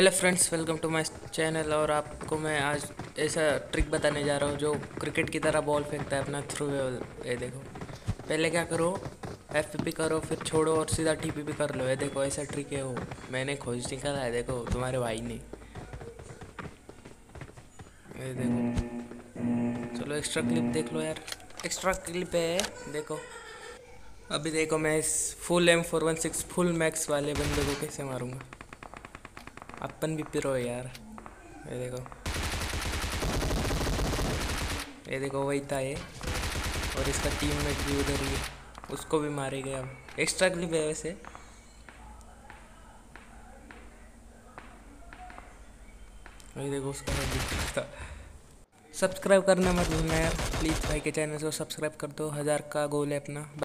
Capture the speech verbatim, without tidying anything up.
Hello friends, welcome to my channel. और आपको मैं आज ऐसा ट्रिक बताने जा रहा हूँ जो क्रिकेट की तरह बॉल फेंकता है अपना थ्रू। ये देखो, पहले क्या करो, एफ पी करो, फिर छोड़ो और सीधा टी पी कर लो। ये देखो, ऐसा ट्रिक है वो, मैंने खोज निकाला है। देखो तुम्हारे भाई ने। ये देखो, चलो एक्स्ट्रा क्लिप देख लो यार, एक्स्ट्रा क्लिप है देखो। अभी देखो मैं इस full M four one six full max वाले बंदे को कैसे मारूंगा। अपन भी पिरो यार। ये देखो, ये देखो वही था ये, और इसका टीममेट भी उधर ही है, उसको भी मारेंगे। अब एक्स्ट्रा क्लिप है वैसे। वही देखो, उसका हेड दिख रहा था। सब्सक्राइब करना मत भूलना यार प्लीज़, भाई के चैनल को सब्सक्राइब कर दो। हज़ार का गोल है अपना।